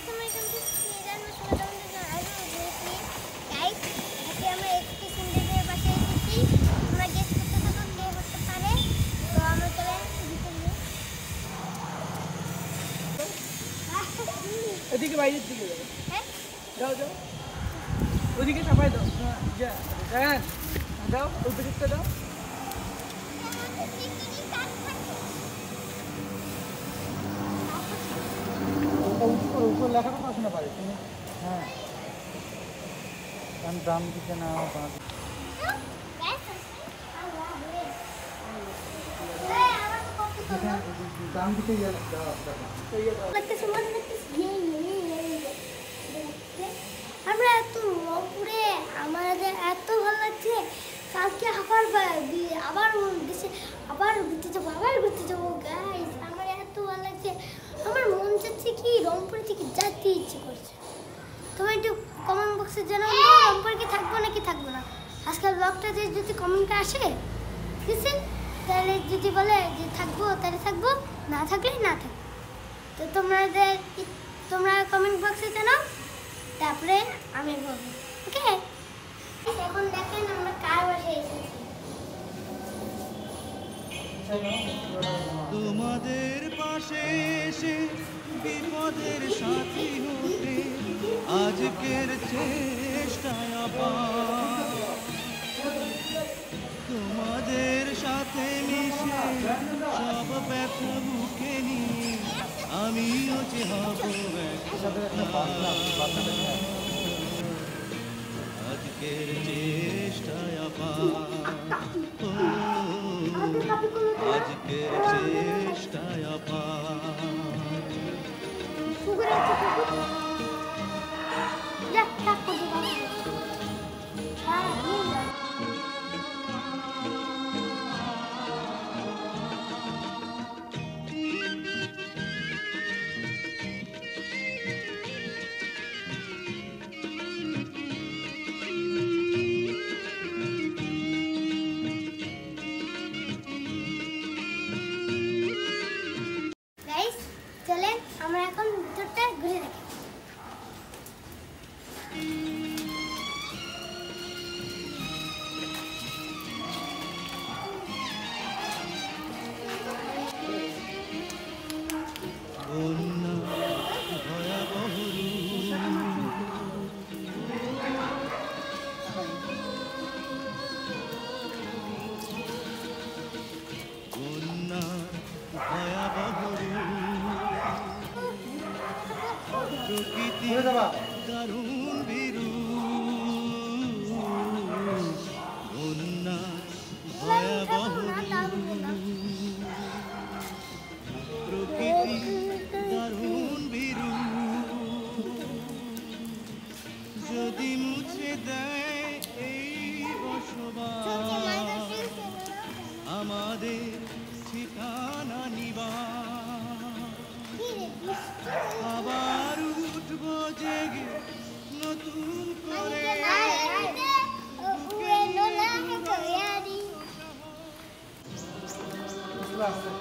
এদিকে বাইরের দিকে যাও। হ্যাঁ যাও যাও ওদিকে সবাই দাও যা হ্যাঁ দাও ওদিকটা দাও উপর লেখাটা পড়াশোনা পারে তুমি হ্যাঁ কারণ দাম দিতে না দাম দিতে আমরা এত রংপুরে আমাদের এত ভালো লাগছে কালকে আবার ঘুরতে যাবো গাইস আমার এত ভালো লাগছে আমার মন চাচ্ছে কি রংপুরে থেকে যেতে ইচ্ছে করছে তোমার একটু কমেন্ট বক্সে জানাও রংপুরে কি থাকবো নাকি থাকবো না আজকাল ব্লগটাতে যদি কমেন্টটা আসে ঠিক আছে তাহলে যদি বলে যে থাকবো তাহলে থাকবো না থাকলে না থাকবো তো তোমরা কমেন্ট বক্সে জানাও তারপরে আমি বলবো ওকে এখন দেখেন আমরা কার বাসায় এসেছি তোমাদের পাশে এসে বিপদের সাথী হতে আজকের চেষ্টায় তোমাদের সাথে মিশে সব ব্যথা বুকে নিয়ে আমিও যে হব আজকের চেষ্টায় আজকের চেষ্টায় চলেন আমরা এখন ভিতরটা ঘুরে দেখি প্রকৃতি দারুণ বিরু বন্যা ভয়াবহ প্রকৃতি দারুণ বিরু যদি মুছে দেয় এই বসবাস আমাদের ঠিকানা নিবাস আবার উঠবো জেগে নতুন করে বুকে